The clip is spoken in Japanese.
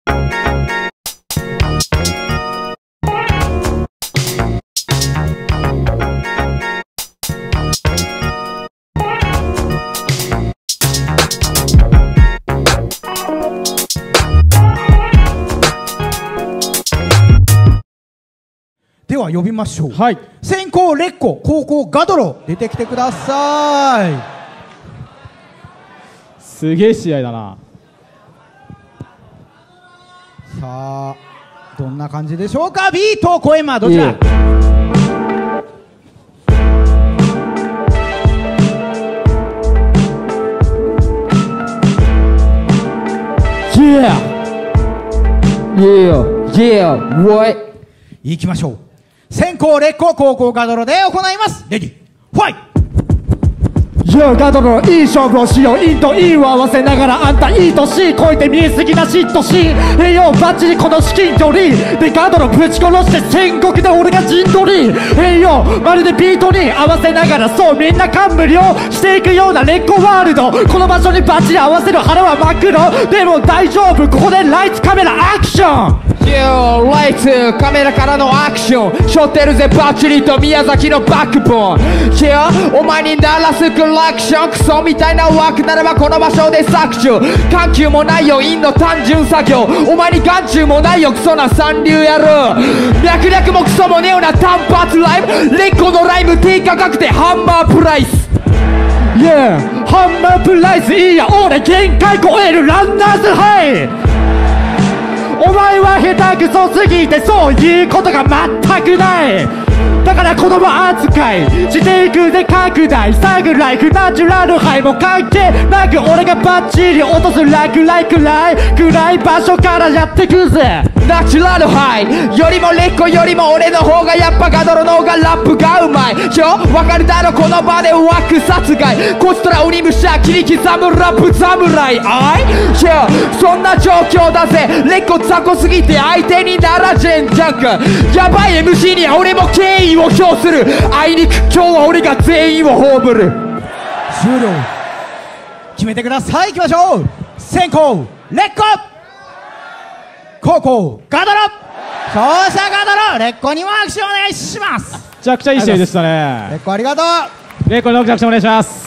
では呼びましょう。 はい。 先攻レッコ、後攻ガドロ、出てきてください。 すげえ試合だな。 さあどんな感じでしょうか。ビート小山どちら？いきましょう。先攻レッコ、後攻ガドロで行います。レディファイト。 ガドロいい勝負をしよう。インとインを合わせながらあんたいい年超えて見えすぎな嫉妬しバッチリこの至近距離でガドロぶち殺して戦国で俺が陣取りまるでビートに合わせながらそうみんな感無量していくようなレッコワールド。この場所にバッチリ合わせる腹は真っ黒でも大丈夫ここでライツカメラアクション。ライツカメラからのアクション背負ってるぜバッチリと宮崎のバックボーンお前に鳴らすクラクションクソみたいな枠ならばこの場所で削除緩急もないよ陰の単純作業お前に眼中もないよクソな三流やろ脈略もクソもねえよな単発ライブレッコのライブ低価格でハンマープライスハンマープライスいいや俺限界超えるランナーズハイお前は下手くそすぎてそういうことが全くないだから子供扱いしていくぜ拡大サグライフナチュラルハイも関係なく俺がバッチリ落とすラクライくらい暗い場所からやってくぜナチュラルハイよりもレッコよりも俺の方がやっぱガドロの方がラップがうまいわかるだろこの場で枠殺害こちとら鬼武者切り刻むラップ侍あいそんな状況だぜレッコ雑魚すぎて相手にならジェンジャンクやばい MC に俺も敬意を表するあいにく今日は俺が全員を葬る終了。決めてください。いきましょう。先攻レッコ、後攻ガドロ。勝者ガドロ。レッコにも拍手お願いします。 めちゃくちゃいい試合でしたね。 レッコありがとう。 レッコにも拍手お願いします。